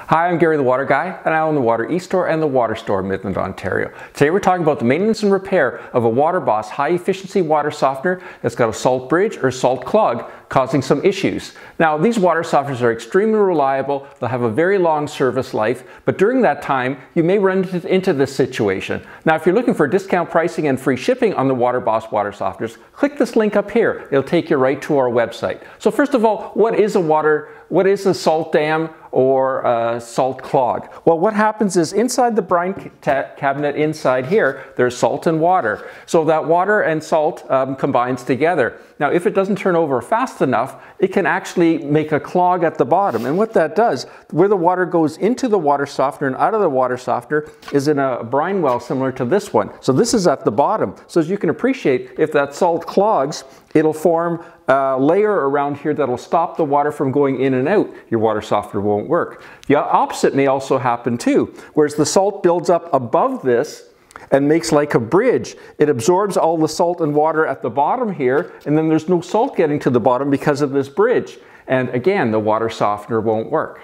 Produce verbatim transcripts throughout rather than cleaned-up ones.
Hi, I'm Gary the Water Guy, and I own the Water eStore and the Water Store in Midland, Ontario. Today we're talking about the maintenance and repair of a WaterBoss high-efficiency water softener that's got a salt bridge or salt clog causing some issues. Now, these water softeners are extremely reliable, they'll have a very long service life, but during that time, you may run into this situation. Now, if you're looking for discount pricing and free shipping on the WaterBoss water softeners, click this link up here. It'll take you right to our website. So first of all, what is a water, what is a salt dam or a salt clog? Well, what happens is inside the brine cabinet inside here, there's salt and water. So that water and salt um, combines together. Now, if it doesn't turn over fast enough, it can actually make a clog at the bottom. And what that does, where the water goes into the water softener and out of the water softener is in a brine well similar to this one. So this is at the bottom. So as you can appreciate, if that salt clogs, it'll form a layer around here that'll stop the water from going in and out. Your water softener won't work. The opposite may also happen too, whereas the salt builds up above this and makes like a bridge. It absorbs all the salt and water at the bottom here, and then there's no salt getting to the bottom because of this bridge. And again, the water softener won't work.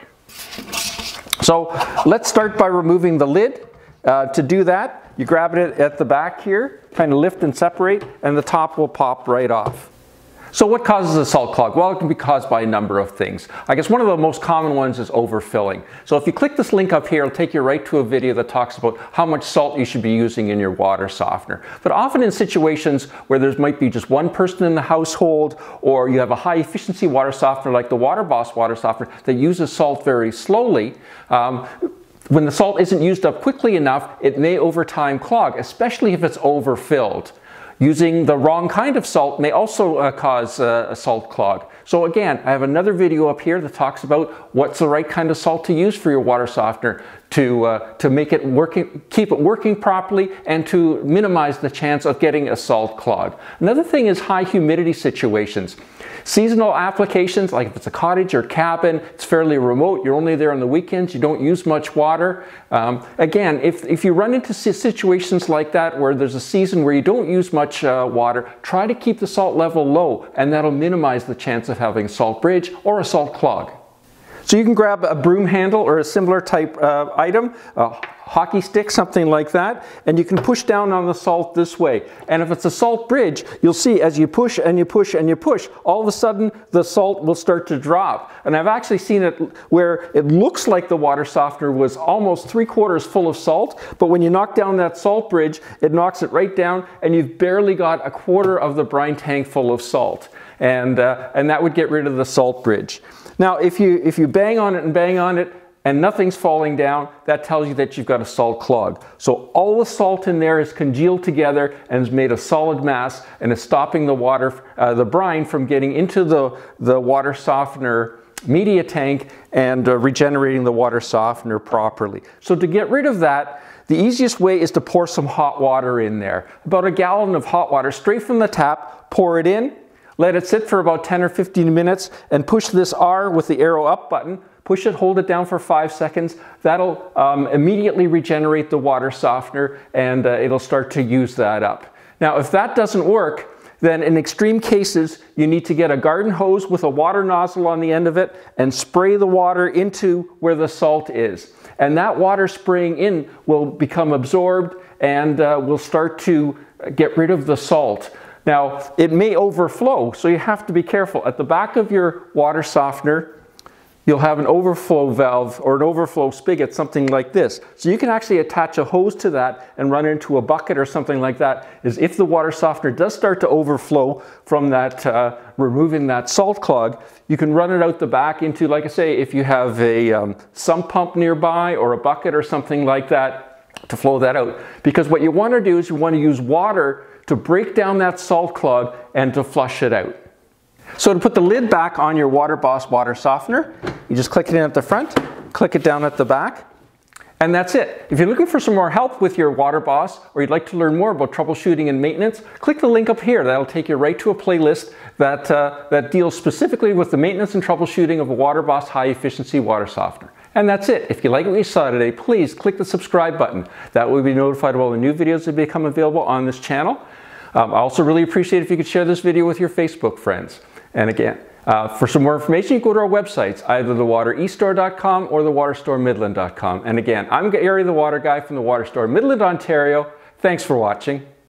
So let's start by removing the lid. Uh, to do that, you grab it at the back here, kind of lift and separate, and the top will pop right off. So what causes a salt clog? Well, it can be caused by a number of things. I guess one of the most common ones is overfilling. So if you click this link up here, it'll take you right to a video that talks about how much salt you should be using in your water softener. But often in situations where there might be just one person in the household, or you have a high efficiency water softener like the WaterBoss water softener that uses salt very slowly, um, when the salt isn't used up quickly enough, it may over time clog, especially if it's overfilled. Using the wrong kind of salt may also uh, cause uh, a salt clog. So again, I have another video up here that talks about what's the right kind of salt to use for your water softener to, uh, to make it working, keep it working properly and to minimize the chance of getting a salt clog. Another thing is high humidity situations. Seasonal applications, like if it's a cottage or cabin, it's fairly remote, you're only there on the weekends, you don't use much water. Um, again, if, if you run into situations like that where there's a season where you don't use much uh, water, try to keep the salt level low, and that'll minimize the chance of having a salt bridge or a salt clog. So you can grab a broom handle or a similar type uh, item, a hockey stick, something like that, and you can push down on the salt this way. And if it's a salt bridge, you'll see as you push and you push and you push, all of a sudden the salt will start to drop. And I've actually seen it where it looks like the water softener was almost three quarters full of salt, but when you knock down that salt bridge, it knocks it right down and you've barely got a quarter of the brine tank full of salt. And, uh, and that would get rid of the salt bridge. Now, if you, if you bang on it and bang on it and nothing's falling down, that tells you that you've got a salt clog. So all the salt in there is congealed together and has made a solid mass and is stopping the water, uh, the brine from getting into the, the water softener media tank and uh, regenerating the water softener properly. So to get rid of that, the easiest way is to pour some hot water in there. About a gallon of hot water straight from the tap, pour it in. Let it sit for about ten or fifteen minutes and push this R with the arrow up button. Push it, hold it down for five seconds. That'll um, immediately regenerate the water softener and uh, it'll start to use that up. Now, if that doesn't work, then in extreme cases, you need to get a garden hose with a water nozzle on the end of it and spray the water into where the salt is. And that water spraying in will become absorbed and uh, will start to get rid of the salt. Now, it may overflow, so you have to be careful. At the back of your water softener, you'll have an overflow valve or an overflow spigot, something like this. So you can actually attach a hose to that and run into a bucket or something like that, is if the water softener does start to overflow from that, uh, removing that salt clog, you can run it out the back into, like I say, if you have a um, sump pump nearby or a bucket or something like that to flow that out. Because what you want to do is you want to use water to break down that salt clog and to flush it out. So to put the lid back on your WaterBoss water softener, you just click it in at the front, click it down at the back, and that's it. If you're looking for some more help with your WaterBoss, or you'd like to learn more about troubleshooting and maintenance, click the link up here. That'll take you right to a playlist that, uh, that deals specifically with the maintenance and troubleshooting of a WaterBoss high efficiency water softener. And that's it. If you like what you saw today, please click the subscribe button. That way you'll be notified of all the new videos that become available on this channel. Um, I also really appreciate if you could share this video with your Facebook friends. And again, Uh, for some more information, you can go to our websites, either the water east store dot com or the water store midland dot com. And again, I'm Gary the Water Guy from the Water Store Midland, Ontario. Thanks for watching.